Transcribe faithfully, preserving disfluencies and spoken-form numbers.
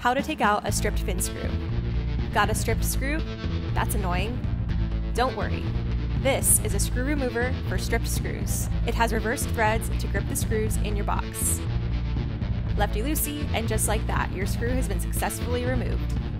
How to take out a stripped fin screw. Got a stripped screw? That's annoying. Don't worry. This is a screw remover for stripped screws. It has reversed threads to grip the screws in your box. Lefty-loosey, and just like that, your screw has been successfully removed.